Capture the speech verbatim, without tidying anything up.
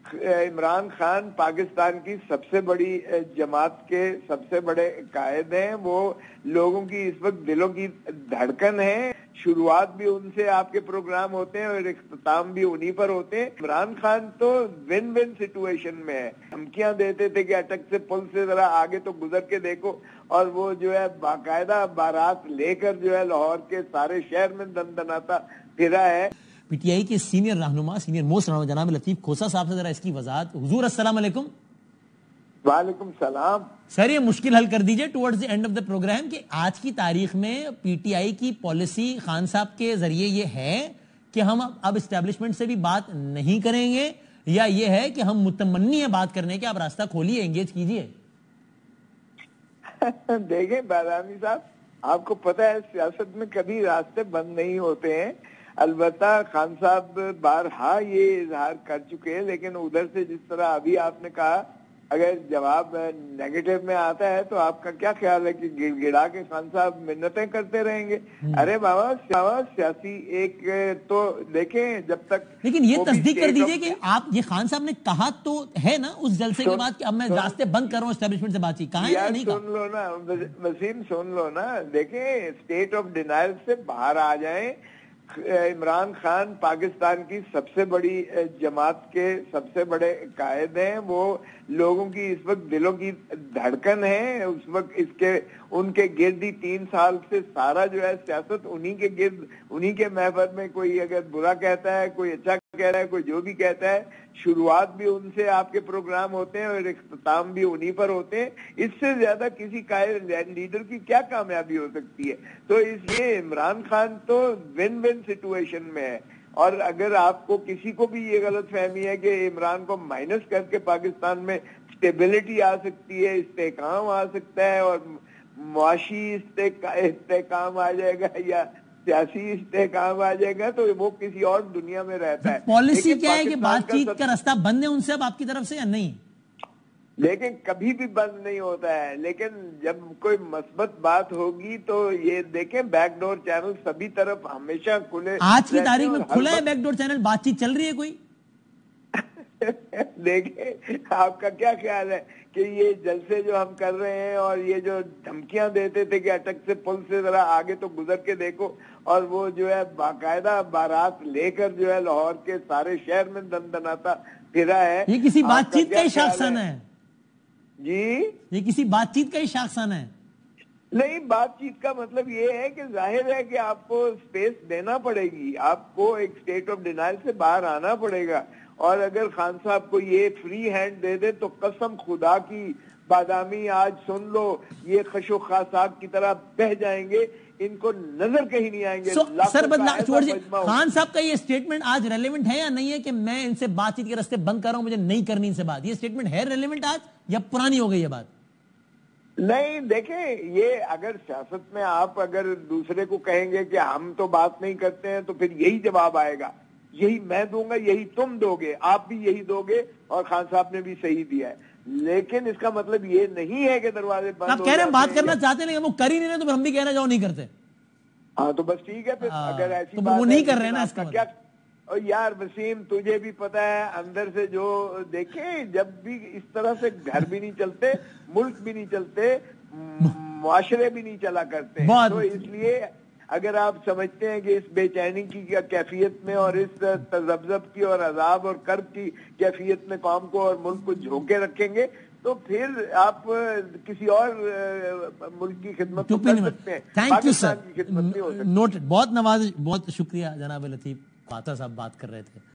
عمران خان پاکستان کی سب سے بڑی جماعت کے سب سے بڑے قائد ہیں، وہ لوگوں کی اس وقت دلوں کی دھڑکن ہے. شروعات بھی ان سے آپ کے پروگرام ہوتے ہیں اور اختتام بھی انہی پر ہوتے ہیں. عمران خان تو ون ون سچویشن میں ہے. دھمکیاں دیتے تھے کہ اٹک سے پل سے ذرا آگے تو گزر کے دیکھو، اور وہ جو ہے باقاعدہ بارات لے کر جو ہے لاہور کے سارے شہر میں دن دناتا پھرا ہے. پی ٹی آئی کے سینئر رہنما سینئر موسٹ رہنما جناب لطیف کھوسا صاحب سے ذرا اس کی وضاحت. حضور السلام علیکم. وعلیکم السلام. سر یہ مشکل حل کر دیجئے towards the end of the programme کہ آج کی تاریخ میں پی ٹی آئی کی پالیسی خان صاحب کے ذریعے یہ ہے کہ ہم اب اسٹیبلشمنٹ سے بھی بات نہیں کریں گے، یا یہ ہے کہ ہم متمنی ہیں بات کرنے کے، آپ راستہ کھولیے، انگیج کیجئے. دیکھیں بادامی صاحب، آپ کو پتہ ہے سیاست میں کبھی راستے بند نہیں ہوتے ہیں. البتہ خان صاحب بارہا یہ اظہار کر چکے ہیں، لیکن ادھر سے جس طرح ابھی آپ نے کہا اگر جواب نیگیٹو میں آتا ہے تو آپ کا کیا خیال ہے کہ گڑ گڑا کے خان صاحب منتیں کرتے رہیں گے؟ ارے بابا بابا سیاسی ایک تو دیکھیں جب تک. لیکن یہ تصدیق کر دیجئے کہ آپ یہ خان صاحب نے کہا تو ہے نا اس جلسے کے بعد کہ اب میں راستے بند کر رہا ہوں اسٹیبلشمنٹ سے بات چیت، کہاں ہے نہیں کہا؟ سن لو نا وسیم، سن لو نا. دیکھیں اسٹیٹ آف ڈینائل سے باہر آ جائیں. عمران خان پاکستان کی سب سے بڑی جماعت کے سب سے بڑے قائد ہیں، وہ لوگوں کی اس وقت دلوں کی دھڑکن ہے. اس وقت اس کے ان کے گرد ہی تین سال سے سارا جو ہے سیاست انہی کے گرد، انہی کے محور میں. کوئی اگر برا کہتا ہے، کوئی اچھا کہہ رہا ہے، کوئی جو بھی کہتا ہے، شروعات بھی ان سے آپ کے پروگرام ہوتے ہیں اور اختتام بھی انہی پر ہوتے ہیں. اس سے زیادہ کسی قائد لیڈر کی کیا کامیابی ہو سکتی ہے؟ تو اس لیے عمران خان تو ون ون سچویشن میں ہے. اور اگر آپ کو کسی کو بھی یہ غلط فہمی ہے کہ عمران کو مائنس کر کے پاکستان میں اسٹیبلٹی آ سکتی ہے، استحکام آ سکتا ہے اور معاشی استحکام آ جائے گا یا سیاسی استحکام آ جائے گا، تو وہ کسی اور دنیا میں رہتا ہے. پالیسی کیا ہے کہ بات چیت کا راستہ بند ہے ان سے اب آپ کی طرف سے یا نہیں؟ لیکن کبھی بھی بند نہیں ہوتا ہے، لیکن جب کوئی مثبت بات ہوگی تو یہ دیکھیں بیک ڈور چینل سبھی طرف ہمیشہ کھلے. آج کی تاریخ میں کھلا ہے بیک ڈور چینل، بات چیت چل رہی ہے کوئی؟ دیکھیں آپ کا کیا خیال ہے کہ یہ جلسے جو ہم کر رہے ہیں اور یہ جو دھمکیاں دیتے تھے کہ اٹک سے پل سے ذرا آگے تو گزر کے دیکھو، اور وہ جو ہے باقاعدہ بارات لے کر جو ہے لاہور کے سارے شہر میں دن دناتا پھرا ہے، یہ کسی بات چیت کا ہی شاخسانہ ہے؟ جی یہ کسی بات چیت کا ہی شاخسانہ ہے؟ نہیں، بات چیت کا مطلب یہ ہے کہ ظاہر ہے کہ آپ کو سپیس دینا پڑے گی، آپ کو ایک اسٹیٹ آف ڈینائل سے باہر آنا پڑے گا. اور اگر خان صاحب کو یہ فری ہینڈ دے دے تو قسم خدا کی بادامی آج سن لو، یہ خشو خاصاک کی طرح بہ جائیں گے، ان کو نظر کہیں نہیں آئیں گے. سر بدلا چھوڑ جائے خان صاحب کا یہ سٹیٹمنٹ آج ریلیونٹ ہے یا نہیں ہے کہ میں ان سے بات چیت کے راستے بند کر رہا ہوں، مجھے نہیں کرنی ان سے بات؟ یہ سٹیٹمنٹ ہے ریلیونٹ آج یا پرانی ہو گئی یہ بات؟ نہیں دیکھیں، یہ اگر سیاست میں آپ اگر دوسرے کو کہیں گے کہ ہم تو بات نہیں کرتے ہیں تو پھر یہی جواب آئے گا، یہی میں دوں گا، یہی تم دو گے، آپ بھی یہی دو گے، اور خان صاحب نے بھی صحیح دیا ہے. لیکن اس کا مطلب یہ نہیں ہے کہ دروازے بند. آپ کہہ رہے ہیں بات کرنا چاہتے ہیں لیکن وہ کر ہی نہیں رہے، تو پھر ہم بھی کہہ رہے ہیں جاؤ نہیں کرتے. ہاں تو بس ٹھیک ہے پھر اگر ایسی بات وہ نہیں کر رہے نا اس کا کیا. اور یار وسیم تجھے بھی پتا ہے اندر سے جو دیکھیں، جب بھی اس طرح سے گھر بھی نہیں چلتے، ملک بھی نہیں چلتے، معاشرے بھی نہیں چلا کرتے. تو اس لیے اگر آپ سمجھتے ہیں کہ اس بے چینی کی کیفیت میں اور اس تذبذب کی اور عذاب اور کرب کی کیفیت میں قوم کو اور ملک کو جھوکے رکھیں گے تو پھر آپ کسی اور ملک کی خدمت کر سکتے ہیں، پاکستان کی خدمت نہیں ہو سکتی. نوٹڈ. بہت نواز، بہت شکریہ جناب لطیف خواصہ صاحب بات کر رہے تھے.